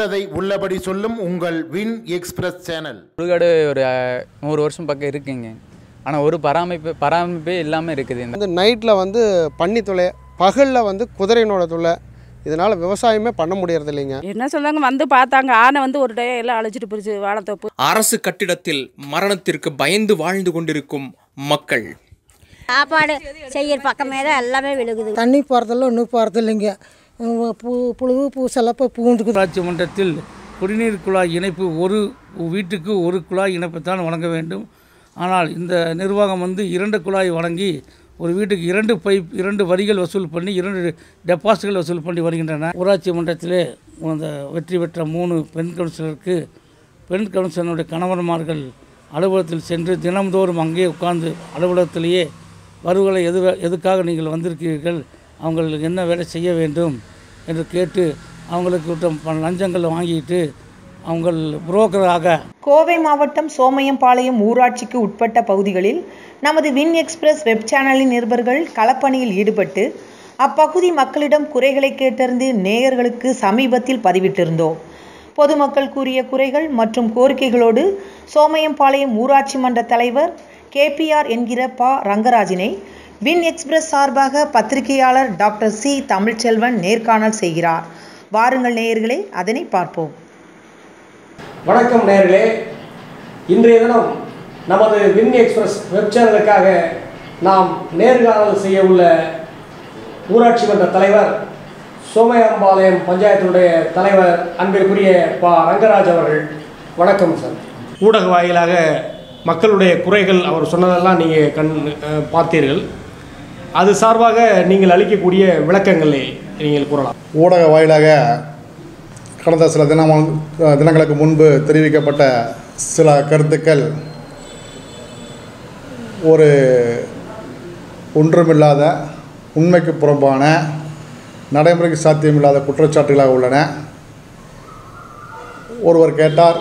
உள்ளதை உள்ளபடி சொல்லும் உங்கள் வின் எக்ஸ்பிரஸ் சேனல். சுடுகாடு ஒரு 100 வருஷம் பக்கம் இருக்குங்க. ஆனால் ஒரு பராமரிப்பே இல்லாமல் இருக்குது. இந்த நைட்டில் வந்து பன்னி தொலை, பகலில் வந்து குதிரையினோட தொலை, இதனால் விவசாயமே பண்ண முடியறது இல்லைங்க. என்ன சொல்றாங்க, வந்து பார்த்தாங்க ஆனை வந்து ஒரு டே எல்லாம் அழைச்சிட்டு போயிடுச்சு வாழைத்தோப்பு. அரசு கட்டிடத்தில் மரணத்திற்கு பயந்து வாழ்ந்து கொண்டிருக்கும் மக்கள். சாப்பாடு செய்கிற பக்கமே தான் எல்லாமே விழுகுது. தண்ணி போகிறதில்ல, ஒன்றும் போகிறது இல்லைங்க. புழு பூசெல்லாம் போய் பூந்துக்குது. ஊராட்சி மன்றத்தில் குடிநீர் குழாய் இணைப்பு ஒரு வீட்டுக்கு ஒரு குழாய் இணைப்பைத்தான் வழங்க வேண்டும். ஆனால் இந்த நிர்வாகம் வந்து 2 குழாய் வழங்கி ஒரு வீட்டுக்கு 2 பைப் 2 வரிகள் வசூல் பண்ணி 2 டெபாசிட்கள் வசூல் பண்ணி வருகின்றன. ஊராட்சி மன்றத்திலே அந்த வெற்றி பெற்ற 3 பெண் கவுன்சிலருக்கு பெண் கவுன்சிலருடைய கணவன்மார்கள் அலுவலகத்தில் சென்று தினம்தோறும் அங்கே உட்கார்ந்து அலுவலகத்திலேயே வருவலை எதுக்காக நீங்கள் வந்திருக்கிறீர்கள், அவங்களுக்கு என்ன வேலை செய்ய வேண்டும் என்று கேட்டு அவங்களுக்கு லஞ்சங்கள் வாங்கிட்டு அவங்க புரோக்கராக. கோவை மாவட்டம் சோமையம்பாளையம் ஊராட்சிக்கு உட்பட்ட பகுதிகளில் நமது வின் எக்ஸ்பிரஸ் வெப் சேனலின் நிருபர்கள் களப்பணியில் ஈடுபட்டு அப்பகுதி மக்களிடம் குறைகளை கேட்டறிந்து நேயர்களுக்கு சமீபத்தில் பதிவிட்டிருந்தோம். பொதுமக்கள் கூறிய குறைகள் மற்றும் கோரிக்கைகளோடு சோமையம்பாளையம் ஊராட்சி மன்ற தலைவர் KPR என்கிற ப.ரங்கராஜினை வின் எக்ஸ்பிரஸ் சார்பாக பத்திரிகையாளர் டாக்டர் சி. தமிழ்ச்செல்வன் நேர்காணல் செய்கிறார். வாருங்கள் நேயர்களே, அதனை பார்ப்போம். வணக்கம் நேயர்களே, இன்றைய தினம் நமது வின் எக்ஸ்பிரஸ் வெப் சேனலுக்காக நாம் நேர்காணல் செய்ய உள்ள ஊராட்சி மன்ற தலைவர், சோமையம்பாளையம் பஞ்சாயத்தினுடைய தலைவர் அன்பிற்குரிய ப.ரங்கராஜ் அவர்கள். வணக்கம் சார். ஊடக வாயிலாக மக்களுடைய குறைகள் அவர் சொன்னதெல்லாம் நீங்கள் பார்த்தீர்கள். அது சார்பாக நீங்கள் அளிக்கக்கூடிய விளக்கங்களை நீங்கள் கூறலாம். ஊடக வாயிலாக கடந்த சில தினங்களுக்கு முன்பு தெரிவிக்கப்பட்ட சில கருத்துக்கள் ஒரு ஒன்றுமில்லாத, உண்மைக்கு புறம்பான, நடைமுறைக்கு சாத்தியமில்லாத குற்றச்சாட்டுகளாக உள்ளன. ஒருவர் கேட்டார்,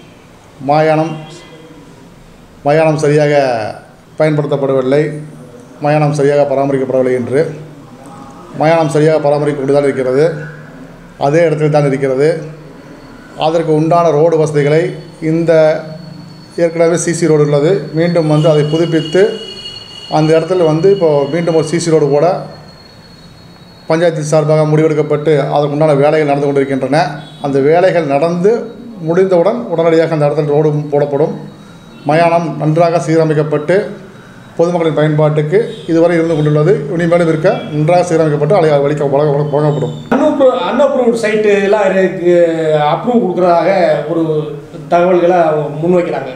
மயானம் சரியாக பயன்படுத்தப்படவில்லை, மயானம் சரியாக பராமரிக்கப்படவில்லை என்று. மயானம் சரியாக பராமரிக்கப்பட்டு இருக்கிறது, அதே இடத்தில் தான் இருக்கிறது. அதற்கு உண்டான ரோடு வசதிகளை இந்த ஏற்கனவே சிசி ரோடு உள்ளது, மீண்டும் வந்து அதை புதுப்பித்து அந்த இடத்துல வந்து இப்போது மீண்டும் ஒரு சிசி ரோடு கூட பஞ்சாயத்து சார்பாக முடிவெடுக்கப்பட்டு அதற்கு உண்டான வேலைகள் நடந்து கொண்டிருக்கின்றன. அந்த வேலைகள் நடந்து முடிந்தவுடன் உடனடியாக அந்த இடத்துல ரோடு போடப்படும். மயானம் நன்றாக சீரமைக்கப்பட்டு பொதுமக்களின் பயன்பாட்டுக்கு இதுவரை இருந்து கொண்டுள்ளது. இனிமேலும் இருக்க நன்றாக சீரமைக்கப்பட்டு வழங்கப்படும். அன்அப்ரூவ்ட் சைட்டு எல்லாம் அப்ரூவ் கொடுக்குறதாக ஒரு தகவல்களை முன்வைக்கிறாங்க.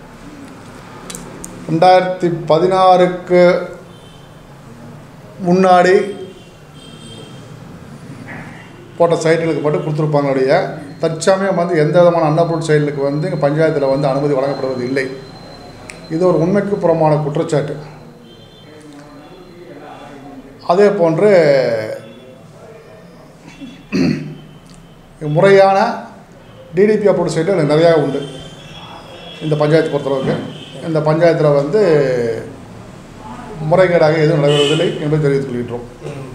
2016க்கு முன்னாடி போட்ட சைட்டுகளுக்கு மட்டும் கொடுத்துருப்பாங்களுடைய தற்சமயம் வந்து எந்த விதமான அன்அப்ரூவ்ட் சைட்டுக்கு வந்து எங்கள் பஞ்சாயத்தில் வந்து அனுமதி வழங்கப்படுவது இல்லை. இது ஒரு உண்மைக்கு புறமான குற்றச்சாட்டு. அதே போன்று முறையான டிடிபி அப்ரூவ்ட் சைட்டு நிறையா உண்டு இந்த பஞ்சாயத்து பொறுத்தளவுக்கு. இந்த பஞ்சாயத்தில் வந்து முறைகேடாக எதுவும் நடைபெறுவதில்லை என்பதை தெரிவித்துக் கொள்கின்றோம்.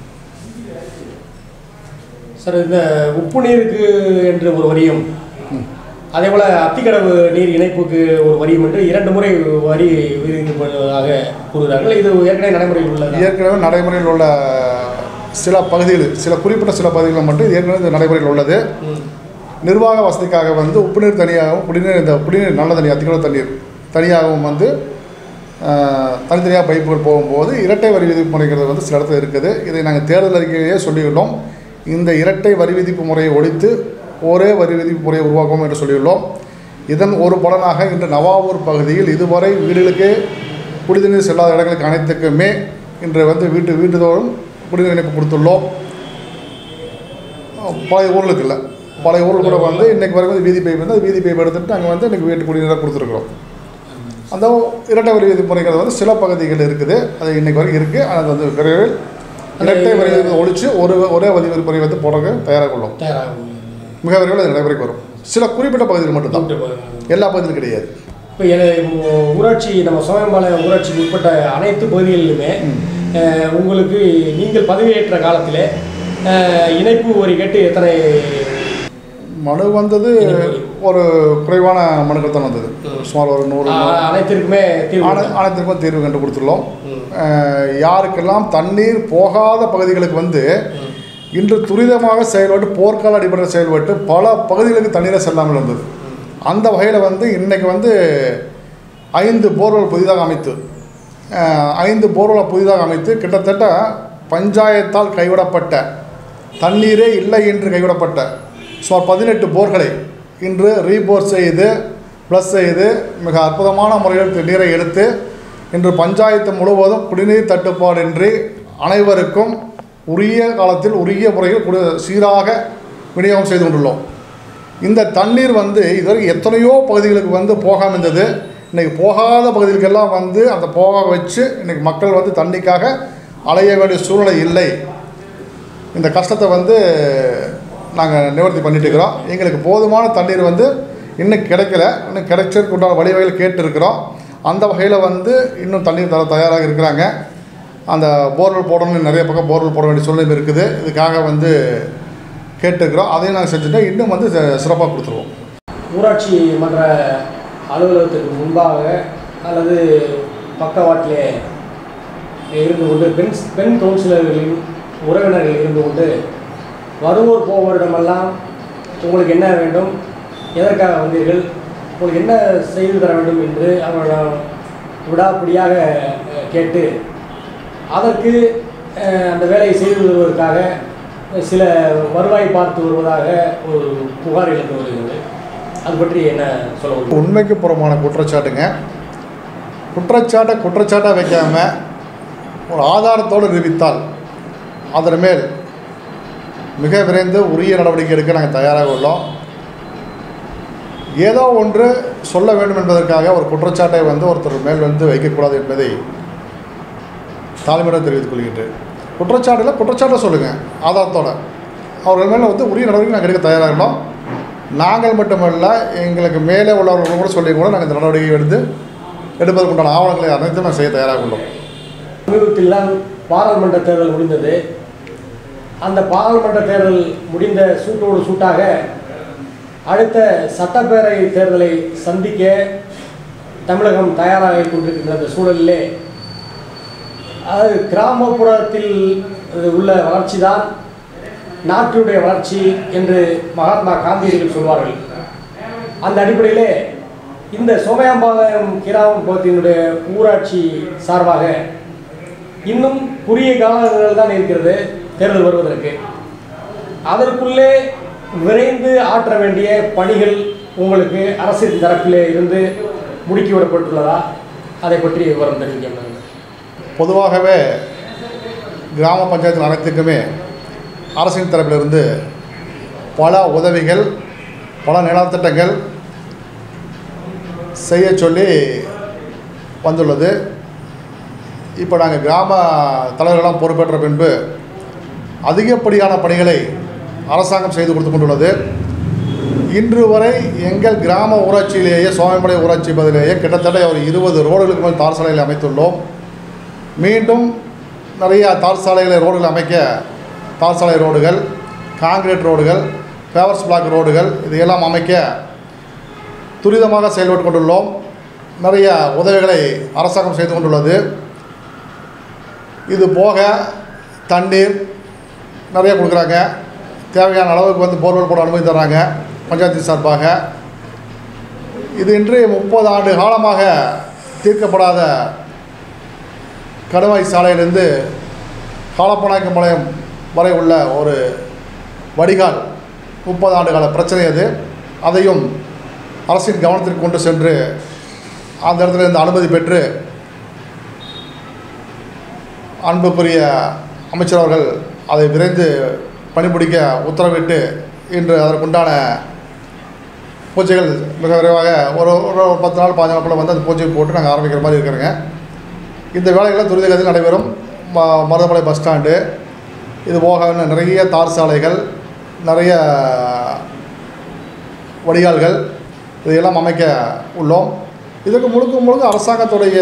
சார், இந்த உப்பு நீருக்கு என்று ஒரு வரியும், அதே போல் அத்திக்கடவு நீர் இணைப்புக்கு ஒரு வரியும் என்று 2 முறை வரி விதிக்கப்படுவதாக கூறுகிறார்கள். இது ஏற்கனவே நடைமுறையில் உள்ளது. ஏற்கனவே நடைமுறையில் உள்ள சில பகுதிகள், சில குறிப்பிட்ட சில பகுதிகளில் மட்டும் ஏற்கனவே நடைமுறையில் உள்ளது. நிர்வாக வசதிக்காக வந்து உப்பு நீர் தனியாகவும் குடிநீர் நல்ல தண்ணீர், அத்திக்கடவு தண்ணீர் தனியாகவும் வந்து தனித்தனியாக பைப்புகள் போகும்போது இரட்டை வரி விதிப்பு முறைங்கிறது வந்து சில இடத்துல இருக்குது. இதை நாங்கள் தேர்தல் அறிக்கையிலேயே சொல்லியுள்ளோம். இந்த இரட்டை வரி விதிப்பு முறையை ஒழித்து ஒரே வரி விதிப்பு முறையை உருவாக்கும் என்று சொல்லியுள்ளோம். இதன் ஒரு பலனாக இன்று நவாவூர் பகுதியில் இதுவரை வீடுகளுக்கே குடிநீர் செல்லாத இடங்களுக்கு அனைத்துக்குமே இன்று வந்து வீட்டுதோறும் குடிநீர் இணைப்பு கொடுத்துள்ளோம். பழைய ஊர்களுக்கு இல்லை, பழைய ஊரில் கூட வந்து இன்றைக்கு வரைக்கும் வீதி பைப் வந்து வீதி பைப் எடுத்துகிட்டு நாங்கள் வந்து இன்றைக்கி வீட்டு குடிநீராக கொடுத்துருக்குறோம். அந்த இரட்டை வரி விதிப்பு முறைங்கிறது வந்து சில பகுதிகள் இருக்குது, அது இன்றைக்கு வரைக்கும் இருக்குது. அது வந்து விரைவில் இரட்டை வரி விதிப்பு ஒழித்து ஒரே வரி முறை வந்து போடுறதுக்கு தயாராக உள்ளோம். மிக விரைவில் அது நடைமுறைக்கு வரும். சில குறிப்பிட்ட பகுதிகள் மட்டும்தான், எல்லா பகுதியிலும் கிடையாது. இப்போ ஊராட்சி, நம்ம சோமையம்பாளையம் ஊராட்சிக்கு உட்பட்ட அனைத்து பகுதிகளிலுமே உங்களுக்கு நீங்கள் பதவியேற்ற காலத்தில் இணைப்பு வரி கேட்டு எத்தனை மனு வந்தது ஒரு குறைவான மனுக்கள் தான் வந்தது. சுமார் ஒரு 100 அனைத்திற்குமே தீர்வு கண்டு கொடுத்துள்ளோம். யாருக்கெல்லாம் தண்ணீர் போகாத பகுதிகளுக்கு வந்து இன்று துரிதமாக செயல்பட்டு போர்க்கால அடிப்படையில் செயல்பட்டு பல பகுதிகளுக்கு தண்ணீரை செல்லாமல் இருந்தது. அந்த வகையில் வந்து இன்றைக்கி வந்து 5 போர்வெல் புதிதாக அமைத்து கிட்டத்தட்ட பஞ்சாயத்தால் கைவிடப்பட்ட தண்ணீரே இல்லை என்று கைவிடப்பட்ட சுமார் 18 போர்களை இன்று ரீபோர் செய்து ப்ளஸ் செய்து மிக அற்புதமான முறையில் நீரை எடுத்து இன்று பஞ்சாயத்து முழுவதும் குடிநீர் தட்டுப்பாடின்றி அனைவருக்கும் உரிய காலத்தில் உரிய முறையில் சீராக விநியோகம் செய்து கொண்டுள்ளோம். இந்த தண்ணீர் வந்து இதுவரை எத்தனையோ பகுதிகளுக்கு வந்து போகாமல் இருந்தது. இன்றைக்கி போகாத பகுதிகளுக்கெல்லாம் வந்து அந்த போக வச்சு இன்றைக்கி மக்கள் வந்து தண்ணிக்காக அலைய வேண்டிய சூழ்நிலை இல்லை. இந்த கஷ்டத்தை வந்து நாங்கள் நிவர்த்தி பண்ணிட்டு இருக்கிறோம். எங்களுக்கு போதுமான தண்ணீர் வந்து இன்னும் கிடைக்கல. இன்னும் கிடைச்சதுக்கு உண்டான வழிவகைகள் கேட்டுருக்கிறோம். அந்த வகையில் வந்து இன்னும் தண்ணீர் தர தயாராக இருக்கிறாங்க. அந்த போர்வெல் போடணும்னு நிறைய பக்கம் போர்வெல் போட வேண்டிய சூழ்நிலை இருக்குது. இதுக்காக வந்து கேட்டுருக்கிறோம். அதையும் நாங்கள் செஞ்சுட்டு இன்னும் வந்து சிறப்பாக கொடுத்துருவோம். ஊராட்சி மன்ற அலுவலகத்துக்கு முன்பாக அல்லது பக்கவாட்டிலே இருந்து கொண்டு பெண் கவுன்சிலர்களின் உறவினர்கள் இருந்து கொண்டு வருவோர் போவோரிடமெல்லாம் உங்களுக்கு என்ன வேண்டும், எதற்காக வந்தீர்கள், உங்களுக்கு என்ன செய்து தர வேண்டும் என்று அவர்களிடம் விடாப்பிடியாக கேட்டு அதற்கு அந்த வேலையை செய்து வருவதற்காக சில வருவாய் பார்த்து வருவதாக ஒரு புகார் எழுந்து வருகிறது. அது பற்றி என்ன சொல்ல முடியும்? உண்மைக்கு புறமான குற்றச்சாட்டுங்க. குற்றச்சாட்டாக வைக்காமல் ஒரு ஆதாரத்தோடு நிரூபித்தால் அதன் மேல் மிக விரைந்து உரிய நடவடிக்கை எடுக்க நாங்கள் தயாராக உள்ளோம். ஏதோ ஒன்று சொல்ல வேண்டும் என்பதற்காக ஒரு குற்றச்சாட்டை வந்து ஒருத்தர் மேல் வந்து வைக்கக்கூடாது என்பதை தாழ்மையுடன் தெரிவித்துக் கொள்கின்றேன். குற்றச்சாட்டை சொல்லுங்கள் ஆதாரத்தோடு. அவர்கள் மேலே வந்து உரிய நடவடிக்கை நாங்கள் எடுக்க தயாராக இருந்தோம். நாங்கள் மட்டுமல்ல, எங்களுக்கு மேலே உள்ளவர்கள் கூட சொல்லி கூட நாங்கள் இந்த நடவடிக்கை எடுப்பதற்குண்டான ஆவணங்களை அனைத்தும் நாங்கள் செய்ய தயாராக உள்ளோம். சமீபத்தில் தான் பாராளுமன்ற தேர்தல் முடிந்தது. அந்த பாராளுமன்ற தேர்தல் முடிந்த சூட்டோடு சூட்டாக அடுத்த சட்டப்பேரவை தேர்தலை சந்திக்க தமிழகம் தயாராக கொண்டிருக்கின்ற அந்த சூழலிலே அது கிராமப்புறத்தில் உள்ள வளர்ச்சி தான் நாட்டினுடைய வளர்ச்சி என்று மகாத்மா காந்தியடிகள் சொல்வார்கள். அந்த அடிப்படையிலே இந்த சோமயாம்பாளையம் கிராமப்புறத்தினுடைய ஊராட்சி சார்பாக இன்னும் குறுகிய காலங்கள் தான் இருக்கிறது தேர்தல் வருவதற்கு. அதற்குள்ளே விரைந்து ஆற்ற வேண்டிய பணிகள் உங்களுக்கு அரசின் தரப்பிலே இருந்து முடுக்கிவிடப்பட்டுள்ளதா? அதை பற்றி விவரம் தெரிவிக்க. பொதுவாகவே கிராம பஞ்சாயத்து அனைத்துக்குமே அரசின் தரப்பிலிருந்து பல உதவிகள், பல நலத்திட்டங்கள் செய்ய சொல்லி வந்துள்ளது. இப்போ நாங்கள் கிராம தலைவர்களெல்லாம் பொறுப்பேற்ற பின்பு அதிகப்படியான பணிகளை அரசாங்கம் செய்து கொடுத்து கொண்டுள்ளது. இன்று வரை எங்கள் கிராம ஊராட்சியிலேயே சோமயம்பாளையம் ஊராட்சி பகுதியிலேயே கிட்டத்தட்ட ஒரு 20 ரோடுகளுக்கு மேல் தார் சாலைகளை அமைத்துள்ளோம். மீண்டும் நிறைய தார் சாலைகளை ரோடுகள் அமைக்க தார் சாலை ரோடுகள், காங்கிரீட் ரோடுகள், பேவர்ஸ் பிளாக் ரோடுகள் இதையெல்லாம் அமைக்க துரிதமாக செயல்பட்டு கொண்டுள்ளோம். நிறைய உதவிகளை அரசாங்கம் செய்து கொண்டுள்ளது. இது போக தண்ணீர் நிறைய கொடுக்குறாங்க. தேவையான அளவுக்கு வந்து போர்வெல் போட அனுமதி தர்றாங்க பஞ்சாயத்து சார்பாக. இது இன்று 30 ஆண்டு காலமாக தீர்க்கப்படாத கடுவாய் சாலையிலிருந்து காலப்பநாயக்கம்பாளையம் வரை உள்ள ஒரு வடிகால் 30 ஆண்டு கால பிரச்சனை அது. அதையும் அரசின் கவனத்திற்கு கொண்டு சென்று அந்த இடத்துல இருந்து அனுமதி பெற்று அன்புக்குரிய அமைச்சர் அவர்கள் அதை விரைந்து பணிபுரிக்க உத்தரவிட்டு இன்று அதற்குண்டான பூஜைகள் மிக விரைவாக ஒரு 10 நாள் 15 நாட்களுக்குள்ள வந்து அந்த பூஜை போட்டு நாங்கள் ஆரம்பிக்கிற மாதிரி இருக்கிறோங்க. இந்த வேலைகள்லாம் துரிதகதியில் நடைபெறும். மருதமலை பஸ் ஸ்டாண்டு, இது போக நிறைய தார் சாலைகள், நிறைய வடிகால்கள் இதையெல்லாம் அமைக்க உள்ளோம். இதுக்கு முழுக்க அரசாங்கத்துடைய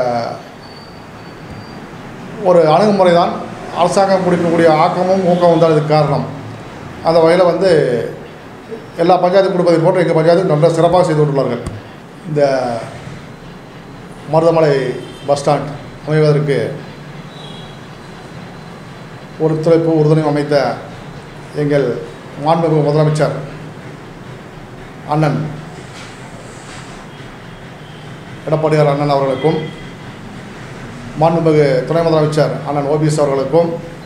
ஒரு அணுகுமுறை தான். அரசாங்கம் கொடுக்கக்கூடிய ஆக்கமும் ஊக்கமும் தான் இதுக்கு காரணம். அந்த வகையில் வந்து எல்லா பஞ்சாயத்தும் கொடுப்பதை போன்று எங்கள் பஞ்சாயத்து நல்ல சிறப்பாக செய்து கொண்டுள்ளார்கள். இந்த மருதமலை பஸ் ஸ்டாண்ட் அமைவதற்கு ஒத்துழைப்பு உறுதுணையும் அமைத்த எங்கள் மாண்புமிகு முதலமைச்சர் அண்ணன் எடப்பாடியார் அண்ணன் அவர்களுக்கும், மாண்புமிகு துணை முதலமைச்சர் அண்ணன் ஓபிஎஸ் அவர்களுக்கும்,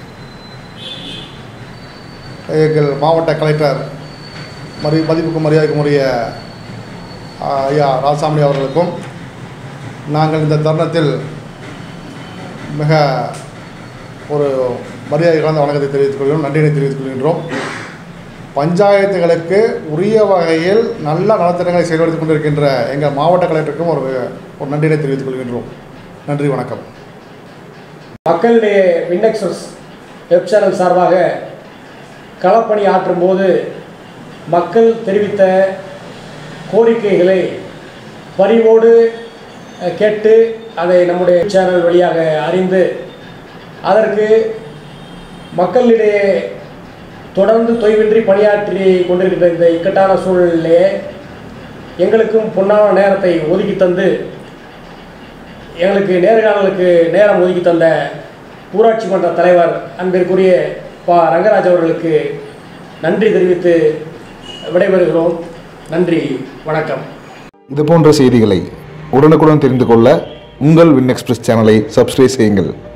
எங்கள் மாவட்ட கலெக்டர் மதிப்புக்கும் மரியாதைக்கும் உரிய ஐயா ராசாமணி அவர்களுக்கும் நாங்கள் இந்த தருணத்தில் மிக ஒரு மரியாதை கலந்த வணக்கத்தை தெரிவித்துக் கொள்கிறோம், நன்றியை தெரிவித்துக் கொள்கின்றோம். பஞ்சாயத்துகளுக்கு உரிய வகையில் நல்ல நலத்திட்டங்களை செயல்படுத்திக் கொண்டிருக்கின்ற எங்கள் மாவட்ட கலெக்டருக்கும் ஒரு நன்றியை தெரிவித்துக் கொள்கின்றோம். நன்றி, வணக்கம். மக்களுடைய வின் எக்ஸ்பிரஸ் வெப் சேனல் சார்பாக களப்பணி ஆற்றும் போது மக்கள் தெரிவித்த கோரிக்கைகளை பரிவோடு கேட்டு அதை நம்முடைய சேனல் வழியாக அறிந்து அதற்கு மக்களிடையே தொடர்ந்து தொய்வின்றி பணியாற்றி கொண்டிருக்கிற இந்த இக்கட்டான சூழ்நிலையே எங்களுக்கும் பொன்னான நேரத்தை ஒதுக்கி தந்து எங்களுக்கு நேர்காணலுக்கு நேரம் ஒதுக்கி தந்த ஊராட்சி மன்ற தலைவர் அன்பிற்குரிய ப.ரங் அவர்களுக்கு நன்றி தெரிவித்து விடைபெறுகிறோம். நன்றி, வணக்கம். இதுபோன்ற செய்திகளை உடனுக்குடன் தெரிந்து கொள்ள உங்கள் வின் எக்ஸ்பிரஸ் சேனலை சப்ஸ்கிரைப் செய்யுங்கள்.